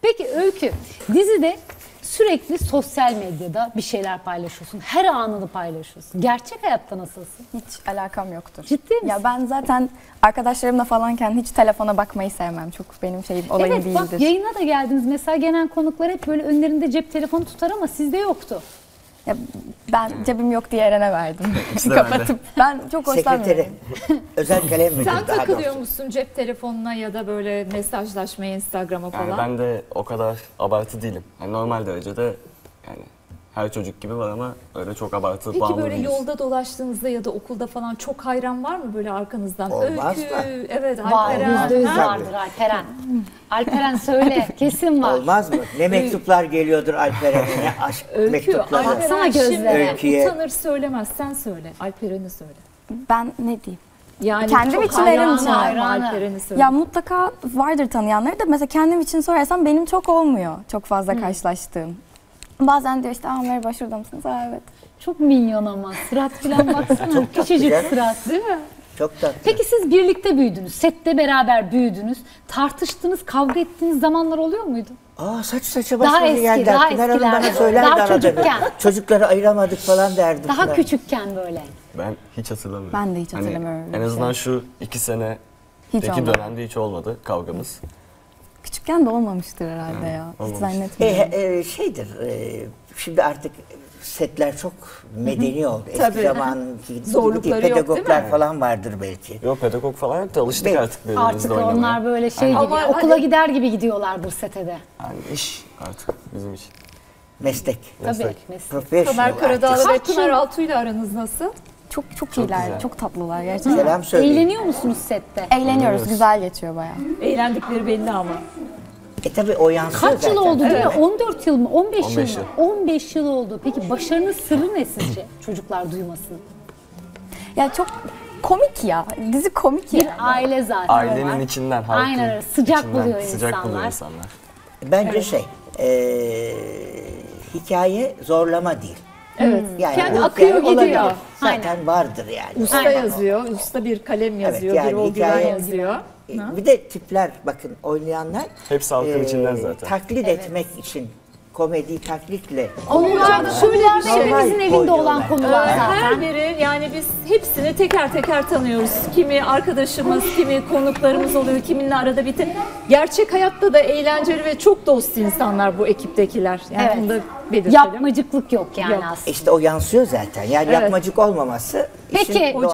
Peki Öykü, dizide sürekli sosyal medyada bir şeyler paylaşıyorsun. Her anını paylaşıyorsun. Gerçek hayatta nasılsın? Hiç alakam yoktur. Ciddi misin? Ya ben zaten arkadaşlarımla falanken hiç telefona bakmayı sevmem. Çok benim olayım Evet değildir. bak yayına da geldiniz. Mesela gelen konuklar hep böyle önlerinde cep telefonu tutar ama sizde yoktu. Ya ben cebim yok diye Eren'e verdim. İşte Kapatıp. Ben çok hoşlanmıyorum. Sekreteri. Özel kalem müdürü Sen daha takılıyor doğrusu. musun cep telefonuna ya da böyle mesajlaşmaya, Instagram'a falan? Yani ben de o kadar abartı değilim. Yani normal derecede yani her çocuk gibi var ama öyle çok abartı Peki bağımlı böyle değiliz. yolda dolaştığınızda ya da okulda falan çok hayran var mı böyle arkanızdan? Olmaz Öykü, da. evet Var, Alperen. %100 Ha? vardır Alperen. Alperen söyle, kesin var. Olmaz mı? Ne mektuplar geliyordur Alperen'e, ne aşk Öykü, mektupları. Baksana Alperen gözlere. şimdi Öykü'ye. utanır söylemez, sen söyle. Alperen'i söyle. Ben ne diyeyim? Yani Kendim çok için Eren için. hayranı. Alperen'i söyle. Ya mutlaka vardır tanıyanları da mesela kendim için sorarsam benim çok olmuyor. Çok fazla karşılaştığım. Bazen diyor işte merhaba şurada mısınız? Aa, evet. Çok minyon ama. Sırat falan baksana. Çok tatlı Küçücük canım. sırat değil mi? Çok tatlı. Peki siz birlikte büyüdünüz. Sette beraber büyüdünüz. Tartıştığınız, kavga ettiğiniz zamanlar oluyor muydu? Saç saça Daha başladı eski, geldi. daha Pınar Hanım bana eskilerde. söylerdi Daha arada bir. çocukken. Çocukları ayıramadık falan derdi. Daha Pınar. küçükken böyle. Ben hiç hatırlamıyorum. Ben de hiç hatırlamıyorum öyle En bir azından şey. şu 2 senedeki Hiç olmadı. dönemde hiç olmadı kavgamız. Küçükken de olmamıştır herhalde ya. Hiç olmamış. zannetmiyorum. Şeydir, şimdi artık setler çok medeni oldu. Eski Tabii. zamanki gibi Zorlukları değil, yok, değil pedagoglar mi? falan vardır belki. Yok pedagog falan yok da alıştık Değil. artık birbirimizle Artık oynamaya. onlar böyle şey gibi, Ama okula hadi- gider gibi gidiyorlardır setede. Yani iş artık bizim için. Meslek. Tabii. Meslek. Meslek. Professional Ömer Karadağlı ve artist. Pınar Altuğ ile aranız nasıl? Çok iyiler, güzel. çok tatlılar gerçekten. Selam söyleyin. Eğleniyor musunuz sette? Eğleniyoruz, güzel geçiyor bayağı. Eğlendikleri belli ama. Tabii o yansıyor Kaç yıl zaten. oldu değil mi? 14 yıl mı? 15, 15 yıl mı? yıl. 15 yıl oldu. Peki başarının sırrı ne sizce? Çocuklar duymasın. Ya çok komik ya. Dizi komik ya. Bir aile zaten. Ailenin içinden, halkın Aynen öyle. Sıcak içinden buluyor sıcak buluyor insanlar. insanlar. Bence hikaye zorlama değil. Evet. Yani Kendi bu akıyor hikaye gidiyor. olabilir. Zaten Aynen. vardır yani. Usta Aynen. yazıyor, usta bir kalem yazıyor, yani bir Olgüven hikaye- yazıyor. Bir de tipler bakın oynayanlar Hepsi halkın içinden zaten. taklit etmek için komedi taklitle Konular şöyle hepimizin evinde koyuyorlar. olan konular Her zaten. biri yani biz hepsini teker teker tanıyoruz. Kimi arkadaşımız, kimi konuklarımız oluyor, kiminle arada bir gerçek hayatta da eğlenceli ve çok dost insanlar bu ekiptekiler. Yani Evet. bunu da belirtelim. Yapmacıklık yok yani Yok. aslında. İşte o yansıyor zaten. Yani Evet. yapmacık olmaması işin Peki, doğal